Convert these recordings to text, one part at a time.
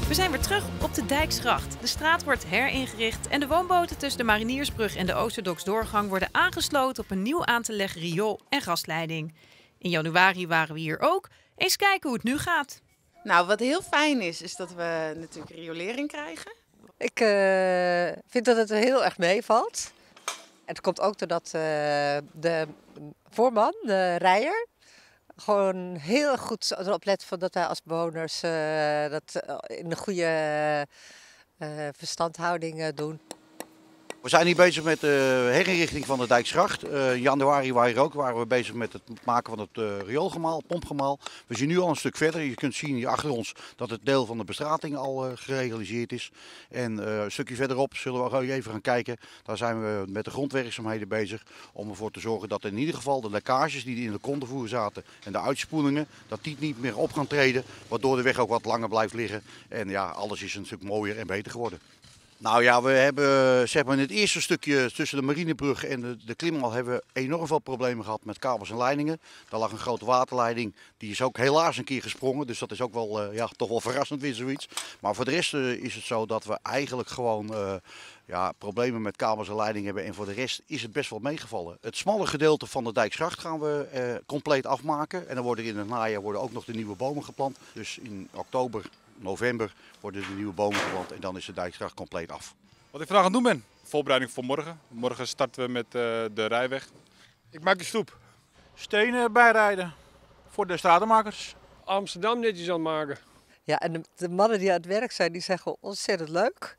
We zijn weer terug op de Dijksgracht. De straat wordt heringericht en de woonboten tussen de Mariniersbrug en de Oosterdoksdoorgang worden aangesloten op een nieuw aan te leggen riool- en gasleiding. In januari waren we hier ook. Eens kijken hoe het nu gaat. Nou, wat heel fijn is dat we natuurlijk riolering krijgen. Ik vind dat het heel erg meevalt. Het komt ook doordat de voorman, de Rijer, gewoon heel goed erop let van dat wij als bewoners dat in een goede verstandhouding doen. We zijn hier bezig met de herinrichting van de Dijksgracht. In januari waren we bezig met het maken van het rioolgemaal, pompgemaal. We zien nu al een stuk verder. Je kunt zien hier achter ons dat het deel van de bestrating al gerealiseerd is. En een stukje verderop zullen we even gaan kijken. Daar zijn we met de grondwerkzaamheden bezig om ervoor te zorgen dat in ieder geval de lekkages die in de kondenvoer zaten en de uitspoelingen, dat die niet meer op gaan treden. Waardoor de weg ook wat langer blijft liggen. En ja, alles is een stuk mooier en beter geworden. Nou ja, we hebben zeg maar in het eerste stukje tussen de Marinebrug en de Klimwal hebben we enorm veel problemen gehad met kabels en leidingen. Daar lag een grote waterleiding, die is ook helaas een keer gesprongen. Dus dat is ook wel, toch wel verrassend weer zoiets. Maar voor de rest is het zo dat we eigenlijk gewoon problemen met kabels en leidingen hebben. En voor de rest is het best wel meegevallen. Het smalle gedeelte van de Dijksgracht gaan we compleet afmaken. En dan worden in het najaar ook nog de nieuwe bomen geplant. Dus in oktober, november worden de nieuwe bomen geplant en dan is de Dijksgracht compleet af. Wat ik vandaag aan het doen ben, voorbereiding voor morgen. Morgen starten we met de rijweg. Ik maak de stoep. Stenen bijrijden voor de stratenmakers. Amsterdam netjes aan het maken. Ja, en de mannen die aan het werk zijn, die zeggen ontzettend leuk.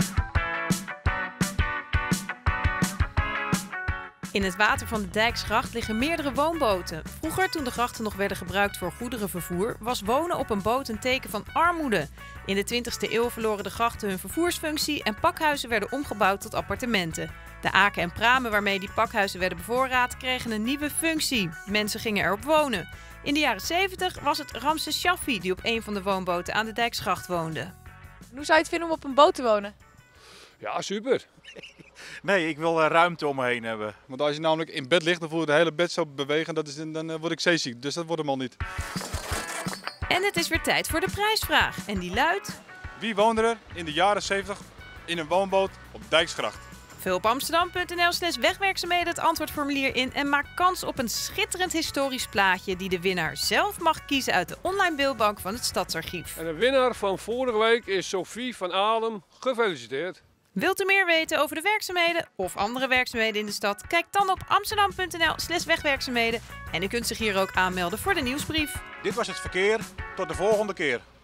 In het water van de Dijksgracht liggen meerdere woonboten. Vroeger, toen de grachten nog werden gebruikt voor goederenvervoer, was wonen op een boot een teken van armoede. In de 20e eeuw verloren de grachten hun vervoersfunctie en pakhuizen werden omgebouwd tot appartementen. De aken en pramen waarmee die pakhuizen werden bevoorraad kregen een nieuwe functie. Mensen gingen erop wonen. In de jaren 70 was het Ramses Shaffi die op een van de woonboten aan de Dijksgracht woonde. Hoe zou je het vinden om op een boot te wonen? Ja, super. Nee, ik wil ruimte om me heen hebben. Want als je namelijk in bed ligt, dan voel je het hele bed zo bewegen. Dan word ik zeeziek, dus dat wordt hem al niet. En het is weer tijd voor de prijsvraag. En die luidt: Wie woonde er in de jaren 70 in een woonboot op Dijksgracht? vul op amsterdam.nl/wegwerkzaamheden het antwoordformulier in en maak kans op een schitterend historisch plaatje die de winnaar zelf mag kiezen uit de online beeldbank van het Stadsarchief. En de winnaar van vorige week is Sophie van Alem. Gefeliciteerd. Wilt u meer weten over de werkzaamheden of andere werkzaamheden in de stad? Kijk dan op amsterdam.nl/wegwerkzaamheden en u kunt zich hier ook aanmelden voor de nieuwsbrief. Dit was het verkeer. Tot de volgende keer.